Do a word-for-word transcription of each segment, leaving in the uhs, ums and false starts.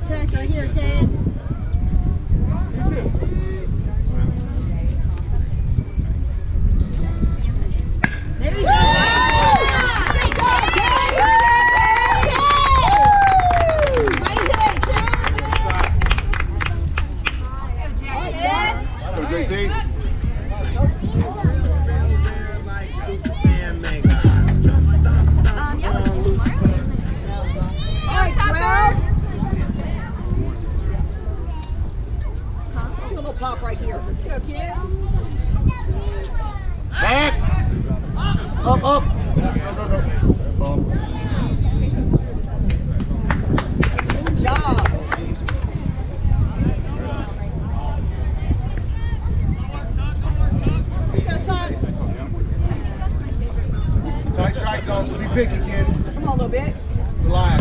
Contact right here, Cade. There you go. Good job, Cade. Right here, Cade. Go, J T. Pop right here. Let's go, kid. Back. Up, up. No, no, no. Good job. Go, Todd. Tight strike zone, so be picky, kid. Come on a little bit. Relax.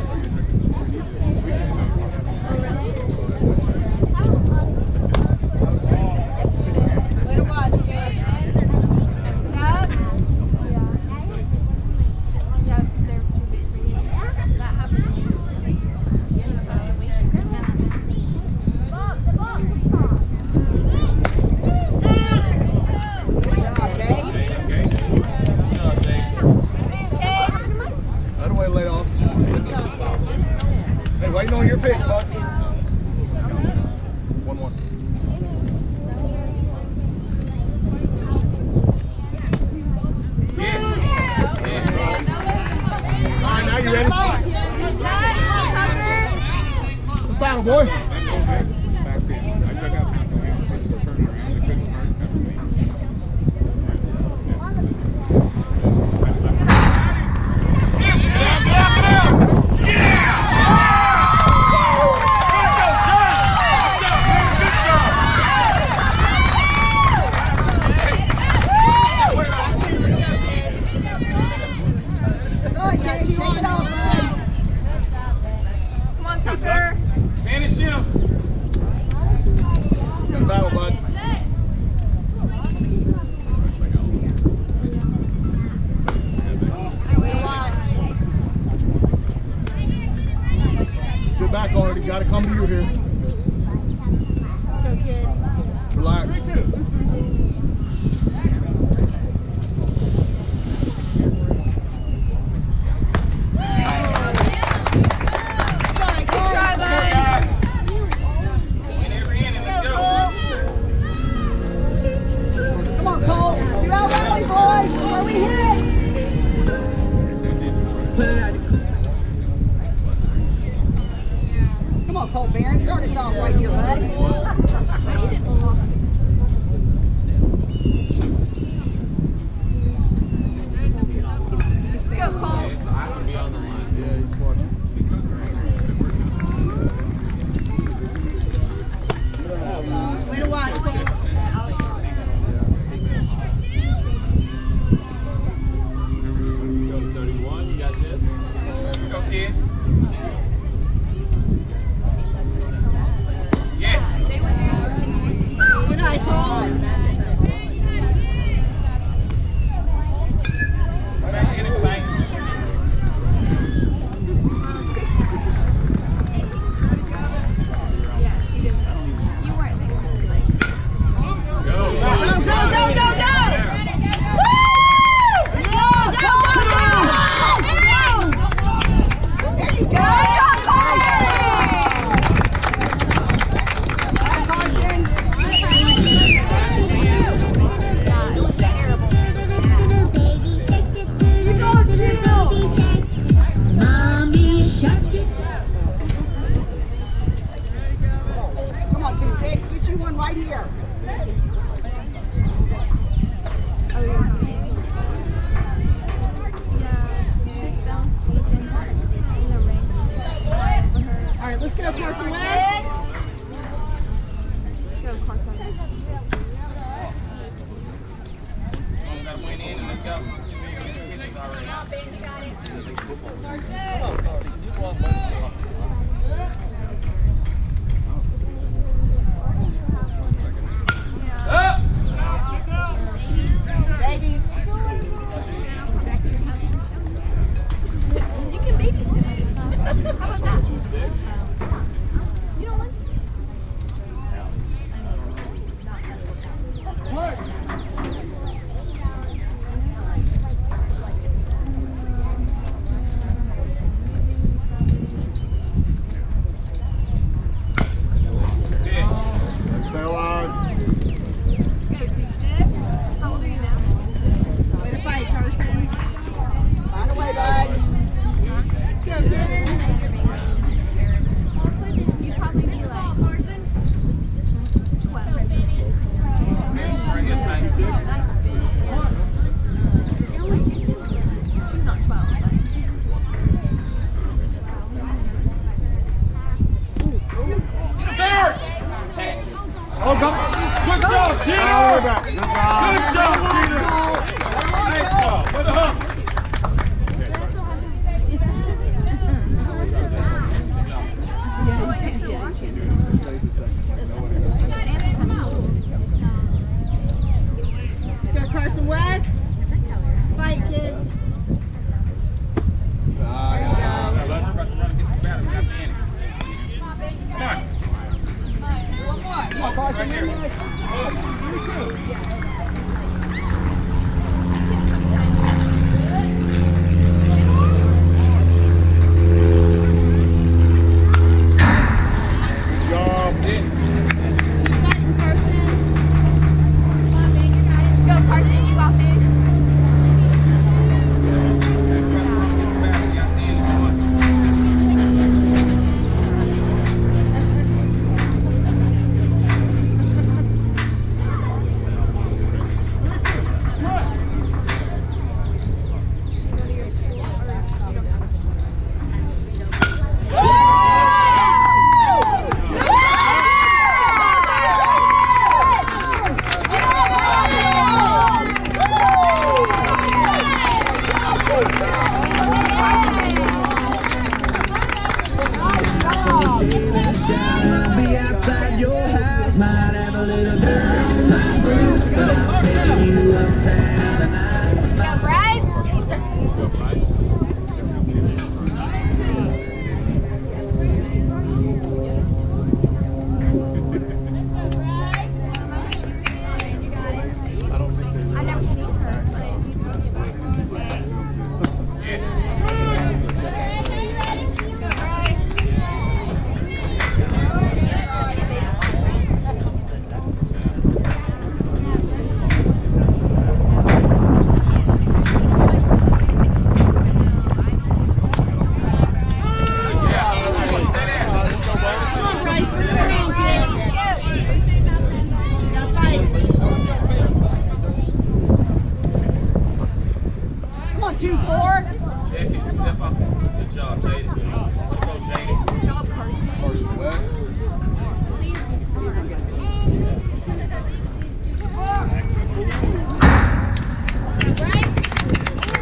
Waiting on your pitch, bud. One more. Yeah. All right, now you ready? Let's battle, boy. Sit back already. Got to come to you here. Relax. Come on, Cole. Two out rally, boys. Before we hit. Come on, Cole Barron. Start us off right here, bud. Let's go, Cole. Yeah, he's watching. Way to watch, Cole. thirty-one, you got this. Go, kid. Yeah. Good night, Cole. Back in it, tight. Go, Go, go, go, go, go! Woo! Good job! Go, go, go! There you go! Good job, Carson! Carson! You go, you go! Come on, two six. Get you one right here. All right, let's go, Carson West. Go, Carson. Got win in and let's go. Up! Babies. You can babysit. How about that? Two, six. All the way back. Good Good job. job, Peter. Nice ball. For the hump. Let's go, Carson West. Fight, kid. Ah, Now, Luther, about to run and get the batter. We got the inning. Come on. Come on, Carson. Right there. good job. Fighting, Carson. Let's go, Carson. You got this. Be outside your house, might have a little dirt on my roof, but I'm taking you uptown tonight. Go, Bryce. Go, Bryce. I never seen her. Go, Bryce. Come on, Bryce. Bring it around, kid. You gotta fight. Come on, two, four. Jesse, step up. Good job, Jade.